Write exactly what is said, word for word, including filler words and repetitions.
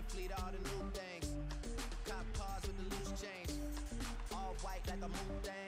fleet, all the new things. Cop cars with the loose change. All white like a Mustang.